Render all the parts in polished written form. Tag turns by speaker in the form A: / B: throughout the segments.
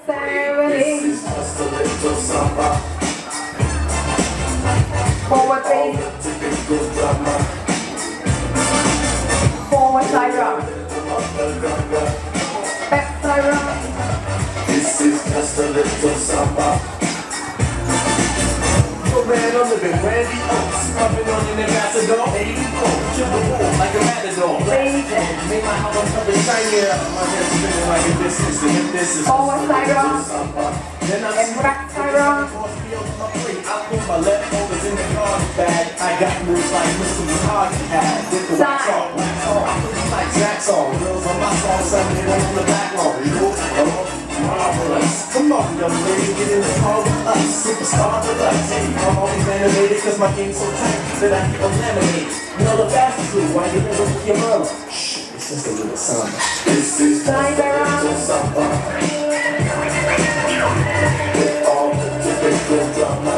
A: 7, 8.
B: This is just a little samba.
A: Forward
B: All
A: face.
B: the typical drama.
A: Forward side rock. Back side rock.
B: This is just a little samba. Man, I'm living Randy Oaks, pumping on your ambassador, 84, triple bull like a matador. Make my album cover shinier, my head spinning like a distance, and if this is
A: forward side rock.
B: then I'm
A: And back side rock.
B: I put my leftovers in the garbage bag. I got moves like Mr. Mahogany had. With the wax on, I put these like Jack's on. Girls on my song, sucking it on the back lawn. Marvelous. Come on, young lady, get in the car with us. Superstar deluxe. I'm always animated cause my game's so tight that I keep them laminated. You know the fastest clue, why you live with your mama? Shh, it's just a little samba. This is just a little samba. With all the typical drama.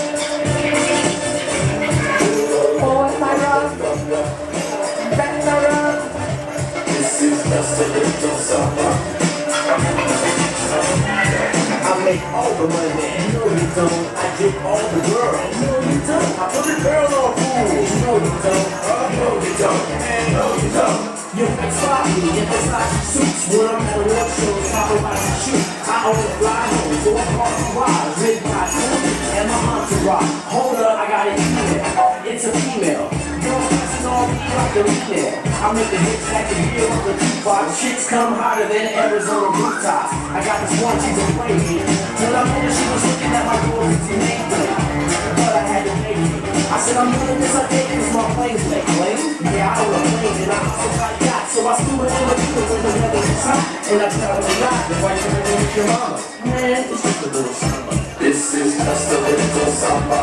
A: Forward side rock. Back side rock.
B: This is just a little samba. I make all the money, no you don't. I get all the girls, no you don't. I put the girls on Pooh, no you don't. No you don't, man, no you don't. You can spot me if it's like suits. When I'm at award shows, I go out and shoot. I own the fly home, so I park the wires. Red by Pooh and my entourage. Hold up, I got an email. It's a female. Girls pressing on me like a email. I make the hits like the year of the jukebox. Chicks come hotter than Arizona rooftops. I got this one, she's a lady. Till I met her, she was looking at my royalty nameplate. But I had to make it. I said, I'm doing this, I think it's my plane's late, plane. Yeah, I own a plane and I also got yachts. So I scuba in the field when the weather is hot. And I travel a lot if I can live with your mama. Man, it's just a little samba. This is just a little samba.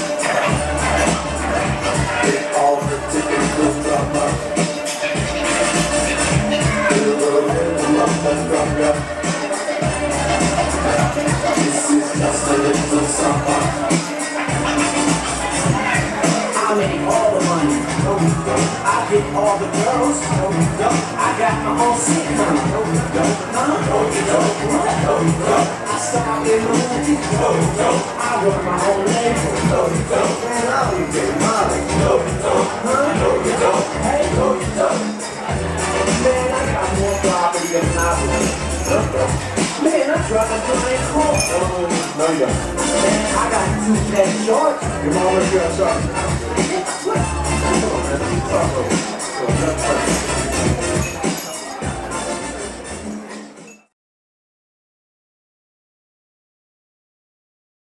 B: With all the typical drama. This is just a little samba. I make all the money, no you don't. I get all the girls, no you don't. I got my own sitcom, no you don't. No you don't, no you don't. I start in the movie, no you don't. I work my own label, no you don't. Man, I only get money, no you don't. No you don't, hey, no you don't. Man, I got more property than I would. Man, I'm driving to my car. No, you don't. Man, I got 2 pet shorts. Your mama's got shorts. What? Come on, man.